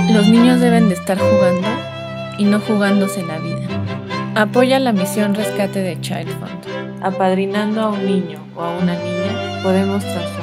Los niños deben de estar jugando y no jugándose la vida. Apoya la misión Rescate de Child Fund. Apadrinando a un niño o a una niña, podemos transformar